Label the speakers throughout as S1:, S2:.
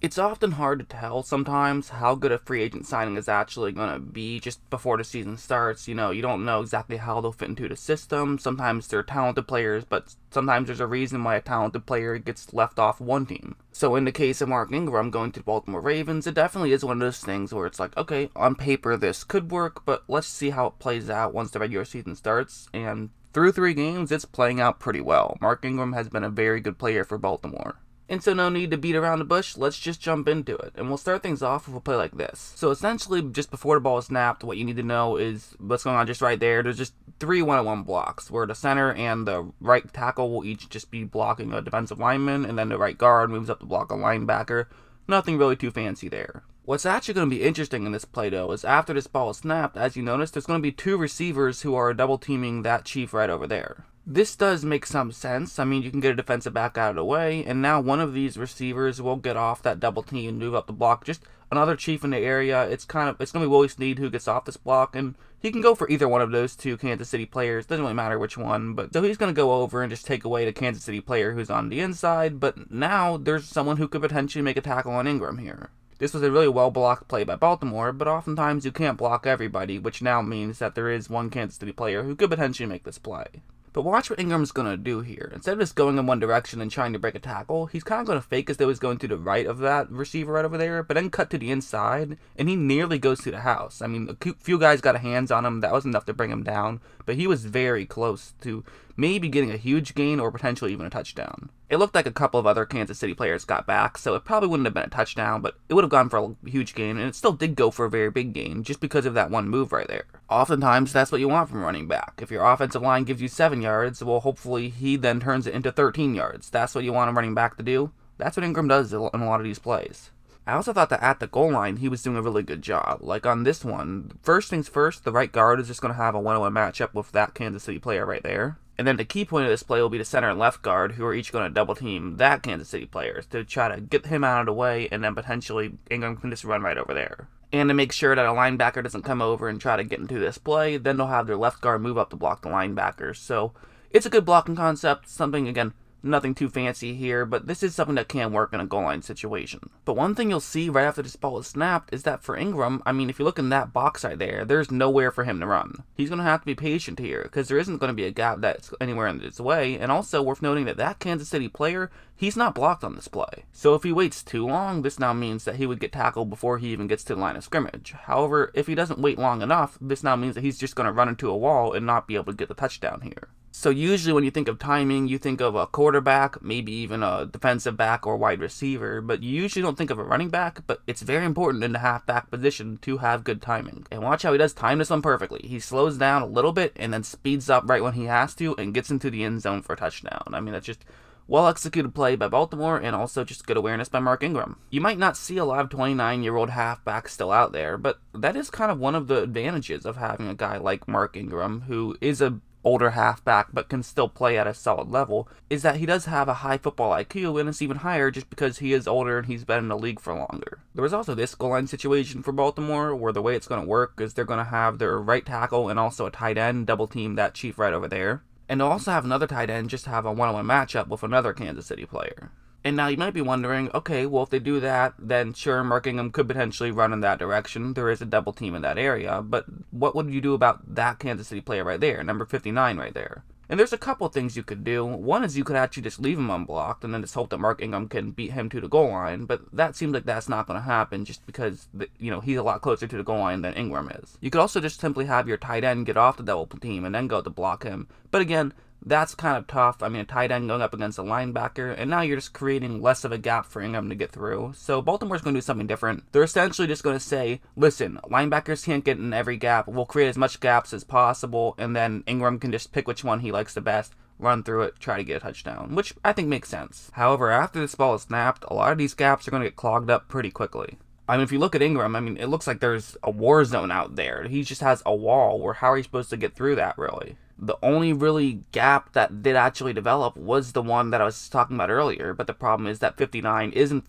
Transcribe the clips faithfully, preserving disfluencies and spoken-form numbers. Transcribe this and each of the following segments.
S1: It's often hard to tell sometimes how good a free agent signing is actually going to be just before the season starts. You know, you don't know exactly how they'll fit into the system. Sometimes they're talented players, but sometimes there's a reason why a talented player gets left off one team. So in the case of Mark Ingram going to the Baltimore Ravens, it definitely is one of those things where it's like, okay, on paper this could work, but let's see how it plays out once the regular season starts. And through three games, it's playing out pretty well. Mark Ingram has been a very good player for Baltimore. And so no need to beat around the bush, let's just jump into it. And we'll start things off with a play like this. So essentially, just before the ball is snapped, what you need to know is what's going on just right there. There's just three one-on-one blocks, where the center and the right tackle will each just be blocking a defensive lineman, and then the right guard moves up to block a linebacker. Nothing really too fancy there. What's actually going to be interesting in this play, though, is after this ball is snapped, as you notice, there's going to be two receivers who are double-teaming that chief right over there. This does make some sense. I mean, you can get a defensive back out of the way, and now one of these receivers will get off that double team and move up the block. Just another chief in the area. It's kind of, it's going to be Willie Snead who gets off this block, and he can go for either one of those two Kansas City players. Doesn't really matter which one, but so he's going to go over and just take away the Kansas City player who's on the inside, but now there's someone who could potentially make a tackle on Ingram here. This was a really well-blocked play by Baltimore, but oftentimes you can't block everybody, which now means that there is one Kansas City player who could potentially make this play. But watch what Ingram's going to do here. Instead of just going in one direction and trying to break a tackle, he's kind of going to fake as though he's going to the right of that receiver right over there, but then cut to the inside, and he nearly goes to the house. I mean, a few guys got hands on him. That was enough to bring him down, but he was very close to maybe getting a huge gain or potentially even a touchdown. It looked like a couple of other Kansas City players got back, so it probably wouldn't have been a touchdown, but it would have gone for a huge gain, and it still did go for a very big gain just because of that one move right there. Oftentimes, that's what you want from a running back. If your offensive line gives you seven yards, well, hopefully he then turns it into thirteen yards. That's what you want a running back to do. That's what Ingram does in a lot of these plays. I also thought that at the goal line, he was doing a really good job. Like on this one, first things first, the right guard is just going to have a one-on-one matchup with that Kansas City player right there. And then the key point of this play will be the center and left guard, who are each going to double team that Kansas City player to try to get him out of the way, and then potentially Ingram can just run right over there. And to make sure that a linebacker doesn't come over and try to get into this play, then they'll have their left guard move up to block the linebackers. So it's a good blocking concept, something, again, nothing too fancy here, but this is something that can work in a goal line situation. But one thing you'll see right after this ball is snapped is that for Ingram, I mean, if you look in that box right there, there's nowhere for him to run. He's going to have to be patient here, because there isn't going to be a gap that's anywhere in his way, and also worth noting that that Kansas City player, he's not blocked on this play. So if he waits too long, this now means that he would get tackled before he even gets to the line of scrimmage. However, if he doesn't wait long enough, this now means that he's just going to run into a wall and not be able to get the touchdown here. So usually when you think of timing, you think of a quarterback, maybe even a defensive back or wide receiver, but you usually don't think of a running back, but it's very important in the halfback position to have good timing. And watch how he does time this one perfectly. He slows down a little bit and then speeds up right when he has to and gets into the end zone for a touchdown. I mean, that's just well-executed play by Baltimore, and also just good awareness by Mark Ingram. You might not see a lot of twenty-nine-year-old halfbacks still out there, but that is kind of one of the advantages of having a guy like Mark Ingram, who is a older halfback but can still play at a solid level, is that he does have a high football I Q, and it's even higher just because he is older and he's been in the league for longer. There was also this goal line situation for Baltimore where the way it's going to work is they're going to have their right tackle and also a tight end double team that chief right over there. And they'll also have another tight end just have a one-on-one matchup with another Kansas City player. And now you might be wondering, okay, well if they do that, then sure, Mark Ingram could potentially run in that direction. There is a double team in that area, but what would you do about that Kansas City player right there, number fifty-nine right there? And there's a couple things you could do. One is you could actually just leave him unblocked and then just hope that Mark Ingram can beat him to the goal line, but that seems like that's not going to happen just because, you know, he's a lot closer to the goal line than Ingram is. You could also just simply have your tight end get off the double team and then go to block him, but again, that's kind of tough. I mean, a tight end going up against a linebacker, and now you're just creating less of a gap for Ingram to get through. So Baltimore's going to do something different. They're essentially just going to say, listen, linebackers can't get in every gap. We'll create as much gaps as possible, and then Ingram can just pick which one he likes the best, run through it, try to get a touchdown, which I think makes sense. However, after this ball is snapped, a lot of these gaps are going to get clogged up pretty quickly. I mean, if you look at Ingram, I mean, it looks like there's a war zone out there. He just has a wall, where how are you supposed to get through that, really? The only really gap that did actually develop was the one that I was talking about earlier, but the problem is that fifty-nine is in fact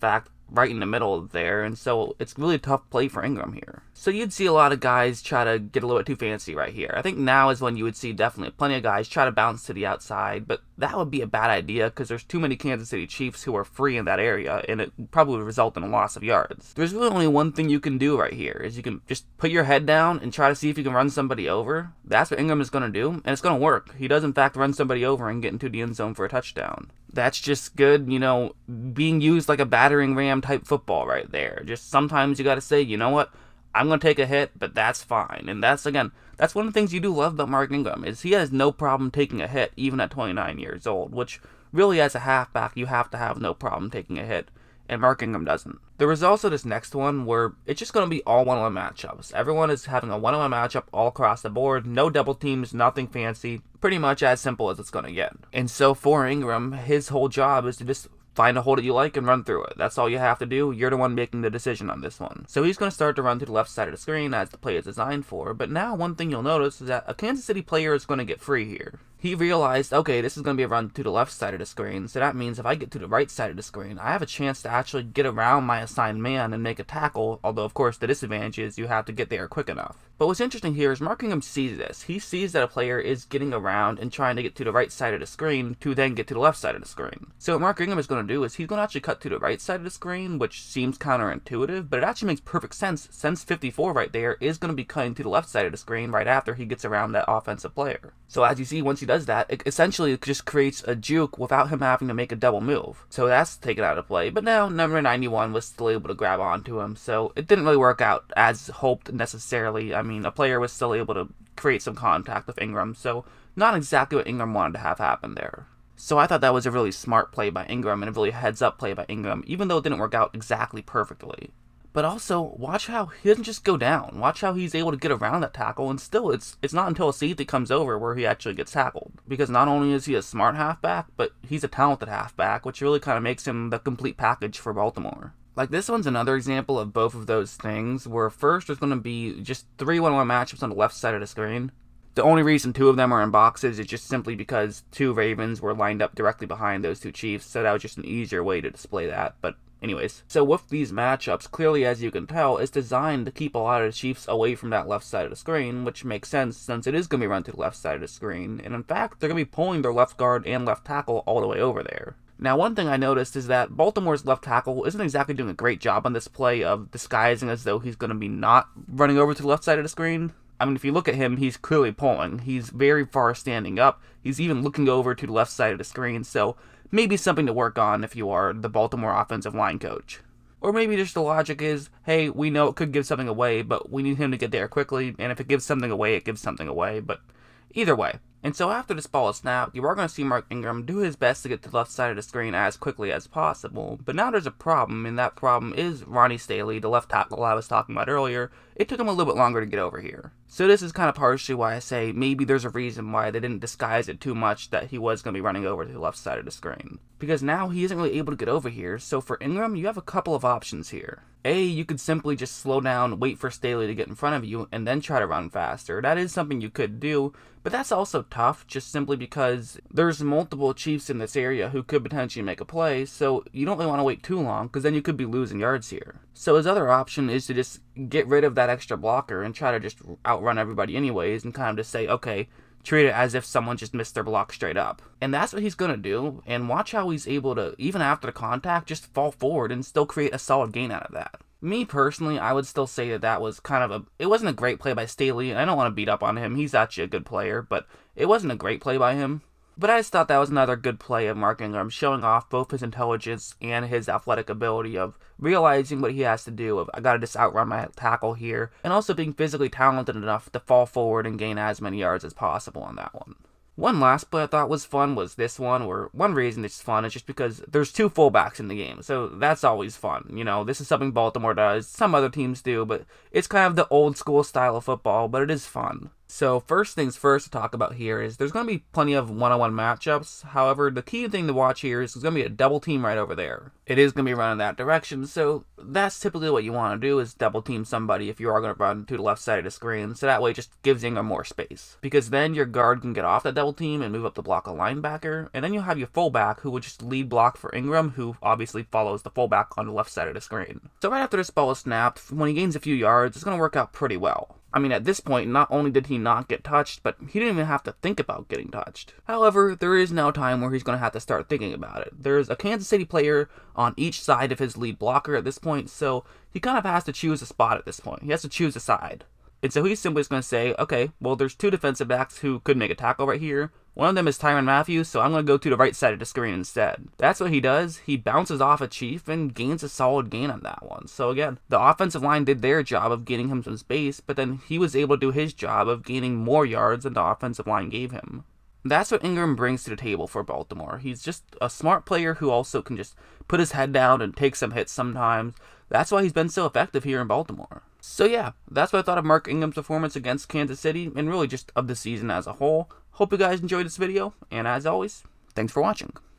S1: right in the middle there, and so it's really a tough play for Ingram here. So you'd see a lot of guys try to get a little bit too fancy right here. I think now is when you would see definitely plenty of guys try to bounce to the outside, but that would be a bad idea because there's too many Kansas City Chiefs who are free in that area, and it probably would result in a loss of yards. There's really only one thing you can do right here, is you can just put your head down and try to see if you can run somebody over. That's what Ingram is going to do, and it's going to work. He does in fact run somebody over and get into the end zone for a touchdown. That's just good, you know, being used like a battering ram type football right there. Just sometimes you got to say, you know what, I'm going to take a hit, but that's fine. And that's, again, that's one of the things you do love about Mark Ingram, is he has no problem taking a hit, even at twenty-nine years old, which really as a halfback, you have to have no problem taking a hit, and Mark Ingram doesn't. There was also this next one where it's just going to be all one-on-one matchups. Everyone is having a one-on-one matchup all across the board, no double teams, nothing fancy, pretty much as simple as it's going to get. And so for Ingram, his whole job is to just find a hole that you like and run through it. That's all you have to do. You're the one making the decision on this one. So he's going to start to run to the left side of the screen as the play is designed for, but now one thing you'll notice is that a Kansas City player is going to get free here. He realized, okay, this is going to be a run to the left side of the screen, so that means if I get to the right side of the screen, I have a chance to actually get around my assigned man and make a tackle, although of course the disadvantage is you have to get there quick enough. But what's interesting here is Mark Ingram sees this. He sees that a player is getting around and trying to get to the right side of the screen to then get to the left side of the screen. So what Mark Ingram is going to do is he's going to actually cut to the right side of the screen, which seems counterintuitive, but it actually makes perfect sense since fifty-four right there is going to be cutting to the left side of the screen right after he gets around that offensive player. So as you see, once he does that, it essentially just creates a juke without him having to make a double move. So that's taken out of play, but now number ninety-one was still able to grab onto him, so it didn't really work out as hoped necessarily. I mean, a player was still able to create some contact with Ingram, so not exactly what Ingram wanted to have happen there. So I thought that was a really smart play by Ingram and a really heads-up play by Ingram, even though it didn't work out exactly perfectly. But also, watch how he doesn't just go down. Watch how he's able to get around that tackle, and still, it's it's not until a safety comes over where he actually gets tackled. Because not only is he a smart halfback, but he's a talented halfback, which really kind of makes him the complete package for Baltimore. Like, this one's another example of both of those things, where first there's going to be just three one-on-one matchups on the left side of the screen. The only reason two of them are in boxes is just simply because two Ravens were lined up directly behind those two Chiefs, so that was just an easier way to display that, but anyways. So with these matchups, clearly as you can tell, it's designed to keep a lot of the Chiefs away from that left side of the screen, which makes sense since it is going to be run to the left side of the screen, and in fact, they're going to be pulling their left guard and left tackle all the way over there. Now, one thing I noticed is that Baltimore's left tackle isn't exactly doing a great job on this play of disguising as though he's going to be not running over to the left side of the screen. I mean, if you look at him, he's clearly pulling. He's very far standing up. He's even looking over to the left side of the screen, so maybe something to work on if you are the Baltimore offensive line coach. Or maybe just the logic is, hey, we know it could give something away, but we need him to get there quickly, and if it gives something away, it gives something away, but either way. And so after this ball is snapped, you are going to see Mark Ingram do his best to get to the left side of the screen as quickly as possible, but now there's a problem, and that problem is Ronnie Stanley, the left tackle I was talking about earlier. It took him a little bit longer to get over here. So this is kind of partially why I say maybe there's a reason why they didn't disguise it too much that he was going to be running over to the left side of the screen. Because now he isn't really able to get over here, so for Ingram, you have a couple of options here. A, you could simply just slow down, wait for Staley to get in front of you, and then try to run faster. That is something you could do, but that's also tough, just simply because there's multiple Chiefs in this area who could potentially make a play, so you don't really want to wait too long, because then you could be losing yards here. So his other option is to just get rid of that extra blocker and try to just outrun everybody anyways, and kind of just say, okay, treat it as if someone just missed their block straight up. And that's what he's going to do, and watch how he's able to, even after the contact, just fall forward and still create a solid gain out of that. Me personally, I would still say that that was kind of a, it wasn't a great play by Staley, and I don't want to beat up on him, he's actually a good player, but it wasn't a great play by him. But I just thought that was another good play of Mark Ingram, showing off both his intelligence and his athletic ability of realizing what he has to do of, I gotta just outrun my tackle here, and also being physically talented enough to fall forward and gain as many yards as possible on that one. One last play I thought was fun was this one, where one reason it's fun is just because there's two fullbacks in the game, so that's always fun. You know, this is something Baltimore does, some other teams do, but it's kind of the old school style of football, but it is fun. So first things first to talk about here is there's going to be plenty of one-on-one matchups. However, the key thing to watch here is there's going to be a double team right over there. It is going to be running that direction, so that's typically what you want to do is double team somebody if you are going to run to the left side of the screen, so that way it just gives Ingram more space. Because then your guard can get off that double team and move up to block a linebacker, and then you'll have your fullback who will just lead block for Ingram, who obviously follows the fullback on the left side of the screen. So right after this ball is snapped, when he gains a few yards, it's going to work out pretty well. I mean, at this point, not only did he not get touched, but he didn't even have to think about getting touched. However, there is now time where he's going to have to start thinking about it. There's a Kansas City player on each side of his lead blocker at this point, so he kind of has to choose a spot at this point. He has to choose a side. And so he's simply just going to say, okay, well, there's two defensive backs who could make a tackle right here. One of them is Tyrann Mathieu, so I'm going to go to the right side of the screen instead. That's what he does. He bounces off a Chief and gains a solid gain on that one. So again, the offensive line did their job of getting him some space, but then he was able to do his job of gaining more yards than the offensive line gave him. That's what Ingram brings to the table for Baltimore. He's just a smart player who also can just put his head down and take some hits sometimes. That's why he's been so effective here in Baltimore. So yeah, that's what I thought of Mark Ingram's performance against Kansas City, and really just of the season as a whole. Hope you guys enjoyed this video, and as always, thanks for watching.